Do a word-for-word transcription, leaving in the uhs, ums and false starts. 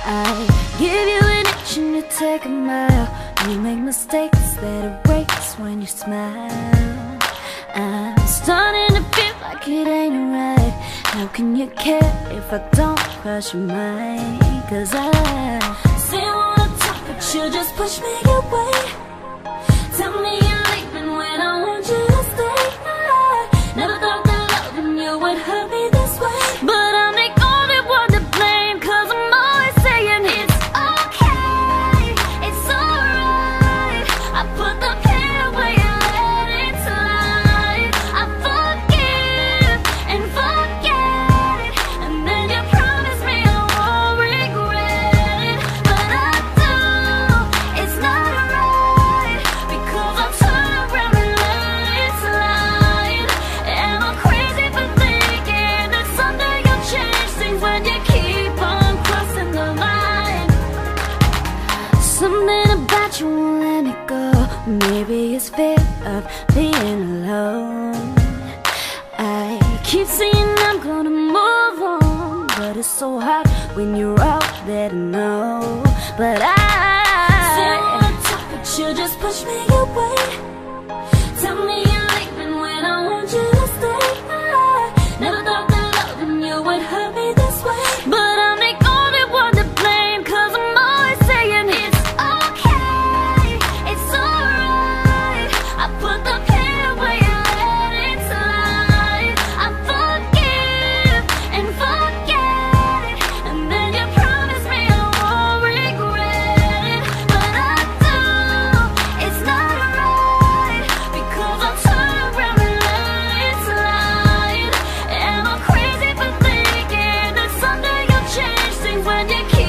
I give you an inch and you take a mile. You make mistakes that erase when you smile. I'm starting to feel like it ain't right. How can you care if I don't cross your mind? Cause I say I wanna talk, but you just push me away. Tell me you're leaving when I want you to stay. I never thought that loving you would hurt me this way, but I'm the only one to blame. Cause I'm always saying it's okay, it's alright. I put the pain away and let it slide. I forgive and forget, and then you promise me I won't regret it. But I do, it's not right, because I turn around and let it slide. Am I crazy for thinking that someday you'll change things when you keep on crossing the line? Something about you won't let me go. Maybe it's fear of being alone. I keep saying I'm gonna move on, but it's so hard when you're out there to know. But I say I wanna talk, but you just push me away. Tell me you're leaving when I want you to stay. I never thought that loving you would hurt me this way, but I'm the only one to blame. Cause I'm always saying it's okay, it's alright. I put the pain away and let it slide. I forgive and forget, and then you promise me I won't regret it. But I do, it's not right, because I turn around and let it slide. Am I crazy for thinking that someday you'll change things when you keep